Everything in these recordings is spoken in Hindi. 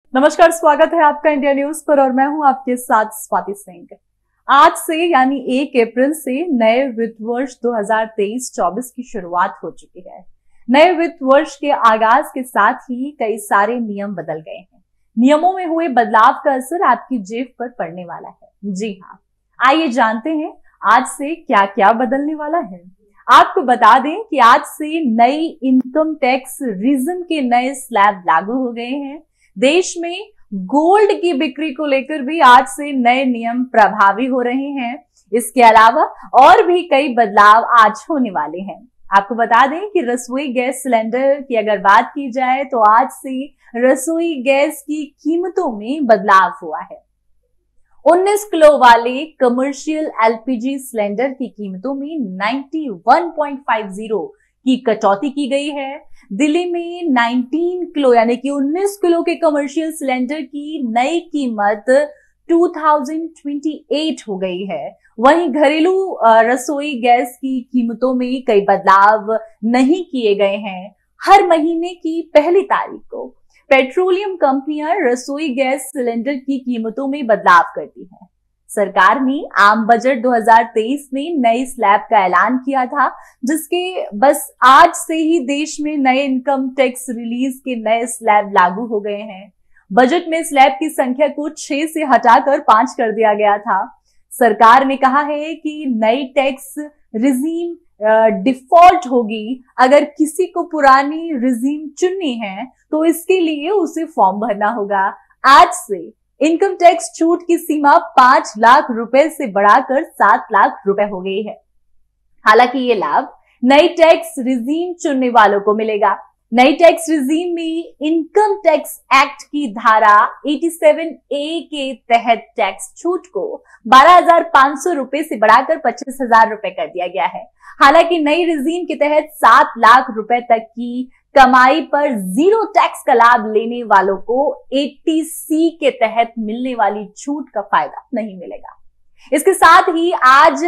नमस्कार, स्वागत है आपका इंडिया न्यूज पर और मैं हूं आपके साथ स्वाति सिंह। आज से यानी 1 अप्रैल से नए वित्त वर्ष 2023-24 की शुरुआत हो चुकी है। नए वित्त वर्ष के आगाज के साथ ही कई सारे नियम बदल गए हैं। नियमों में हुए बदलाव का असर आपकी जेब पर पड़ने वाला है। जी हाँ, आइए जानते हैं आज से क्या क्या बदलने वाला है। आपको बता दें कि आज से नई इनकम टैक्स रिज्म के नए स्लैब लागू हो गए हैं। देश में गोल्ड की बिक्री को लेकर भी आज से नए नियम प्रभावी हो रहे हैं। इसके अलावा और भी कई बदलाव आज होने वाले हैं। आपको बता दें कि रसोई गैस सिलेंडर की अगर बात की जाए तो आज से रसोई गैस की कीमतों में बदलाव हुआ है। 19 किलो वाले कमर्शियल एलपीजी सिलेंडर की कीमतों में 91.50 की कटौती की गई है। दिल्ली में 19 किलो यानी कि 19 किलो के कमर्शियल सिलेंडर की नई कीमत 2028 हो गई है। वहीं घरेलू रसोई गैस की कीमतों में कई बदलाव नहीं किए गए हैं। हर महीने की पहली तारीख को पेट्रोलियम कंपनियां रसोई गैस सिलेंडर की कीमतों में बदलाव करती हैं। सरकार ने आम बजट 2023 में नई स्लैब का ऐलान किया था, जिसके बस आज से ही देश में नए इनकम टैक्स रिलीज के नए स्लैब लागू हो गए हैं। बजट में स्लैब की संख्या को 6 से हटाकर 5 कर दिया गया था। सरकार ने कहा है कि नई टैक्स रिजीम डिफॉल्ट होगी। अगर किसी को पुरानी रिजीम चुननी है तो इसके लिए उसे फॉर्म भरना होगा। आज से इनकम टैक्स छूट की सीमा 5 लाख रुपए से बढ़ाकर 7 लाख रुपए हो गई है। हालांकि ये लाभ नई टैक्स रिजीम चुनने वालों को मिलेगा। नई टैक्स रिजीम में इनकम टैक्स एक्ट की धारा 87A के तहत टैक्स छूट को 12,500 रुपए से बढ़ाकर 25,000 रुपए कर दिया गया है। हालांकि नई रिजीम के तहत 7 लाख रुपए तक की कमाई पर जीरो टैक्स का लाभ लेने वालों को 80C के तहत मिलने वाली छूट का फायदा नहीं मिलेगा। इसके साथ ही आज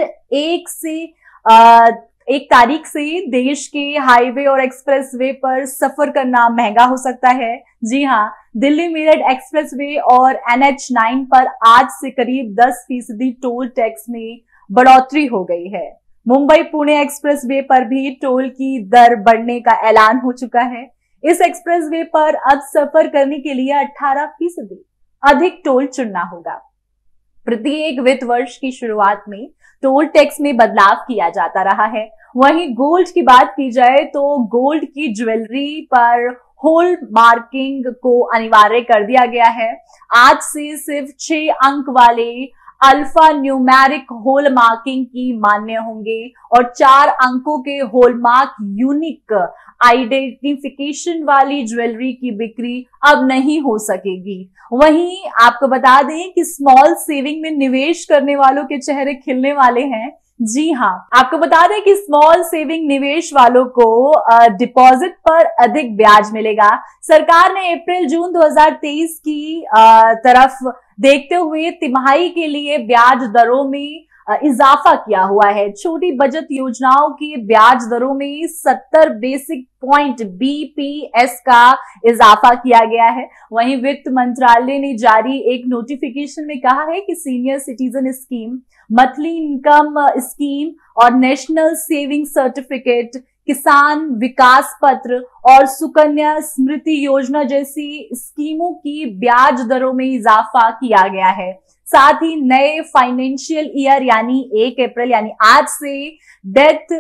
1 तारीख से देश के हाईवे और एक्सप्रेसवे पर सफर करना महंगा हो सकता है। जी हाँ, दिल्ली मेरठ एक्सप्रेसवे और NH9 पर आज से करीब 10% टोल टैक्स में बढ़ोतरी हो गई है। मुंबई पुणे एक्सप्रेसवे पर भी टोल की दर बढ़ने का ऐलान हो चुका है। इस एक्सप्रेसवे पर अब सफर करने के लिए 18% अधिक टोल चुनना होगा। प्रत्येक वित्त वर्ष की शुरुआत में टोल टैक्स में बदलाव किया जाता रहा है। वहीं गोल्ड की बात की जाए तो गोल्ड की ज्वेलरी पर होल मार्किंग को अनिवार्य कर दिया गया है। आज से सिर्फ 6 अंक वाले अल्फा न्यूमेरिक होल मार्किंग की मान्य होंगे और 4 अंकों के होलमार्क यूनिक आइडेंटिफिकेशन वाली ज्वेलरी की बिक्री अब नहीं हो सकेगी। वहीं आपको बता दें कि स्मॉल सेविंग में निवेश करने वालों के चेहरे खिलने वाले हैं। जी हाँ, आपको बता दें कि स्मॉल सेविंग निवेश वालों को डिपॉजिट पर अधिक ब्याज मिलेगा। सरकार ने अप्रैल जून 2023 की तरफ देखते हुए तिमाही के लिए ब्याज दरों में इजाफा किया हुआ है। छोटी बचत योजनाओं की ब्याज दरों में 70 बेसिक पॉइंट BPS का इजाफा किया गया है। वहीं वित्त मंत्रालय ने जारी एक नोटिफिकेशन में कहा है कि senior citizen scheme, monthly income scheme और national saving certificate, Kisan Vikas पत्र और सुकन्या स्मृति योजना जैसी स्कीमों की ब्याज दरों में इजाफा किया गया है। साथ ही नए फाइनेंशियल ईयर यानी 1 अप्रैल यानी आज से डेथ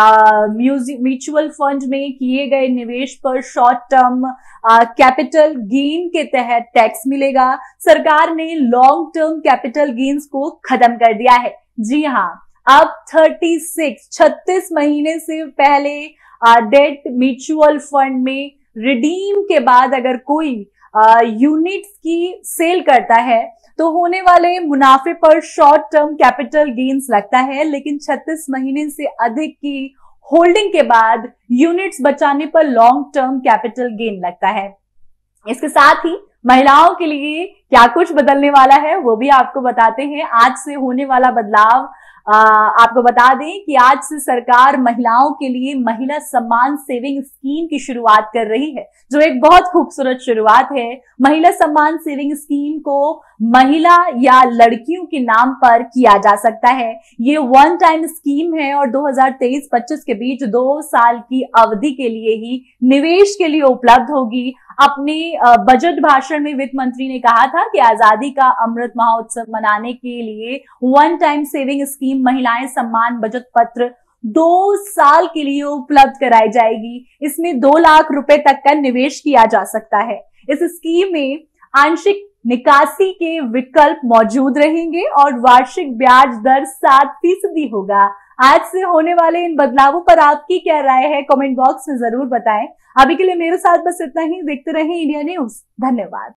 म्यूचुअल फंड में किए गए निवेश पर शॉर्ट टर्म कैपिटल गेन के तहत टैक्स मिलेगा। सरकार ने लॉन्ग टर्म कैपिटल गेन्स को खत्म कर दिया है। जी हाँ, अब 36 महीने से पहले डेट म्यूचुअल फंड में रिडीम के बाद अगर कोई यूनिट्स की सेल करता है तो होने वाले मुनाफे पर शॉर्ट टर्म कैपिटल गेन्स लगता है, लेकिन 36 महीने से अधिक की होल्डिंग के बाद यूनिट्स बचाने पर लॉन्ग टर्म कैपिटल गेन लगता है। इसके साथ ही महिलाओं के लिए क्या कुछ बदलने वाला है वो भी आपको बताते हैं। आज से होने वाला बदलाव आपको बता दें कि आज से सरकार महिलाओं के लिए महिला सम्मान सेविंग स्कीम की शुरुआत कर रही है, जो एक बहुत खूबसूरत शुरुआत है। महिला सम्मान सेविंग स्कीम को महिला या लड़कियों के नाम पर किया जा सकता है। ये वन टाइम स्कीम है और 2023-25 के बीच 2 साल की अवधि के लिए ही निवेश के लिए उपलब्ध होगी। अपने बजट भाषण में वित्त मंत्री ने कहा था कि आजादी का अमृत महोत्सव मनाने के लिए वन टाइम सेविंग स्कीम महिलाएं सम्मान बचत पत्र 2 साल के लिए उपलब्ध कराई जाएगी। इसमें 2 लाख रुपए तक का निवेश किया जा सकता है। इस स्कीम में आंशिक निकासी के विकल्प मौजूद रहेंगे और वार्षिक ब्याज दर 7% होगा। आज से होने वाले इन बदलावों पर आपकी क्या राय है, कमेंट बॉक्स में जरूर बताएं। अभी के लिए मेरे साथ बस इतना ही। देखते रहें इंडिया न्यूज। धन्यवाद।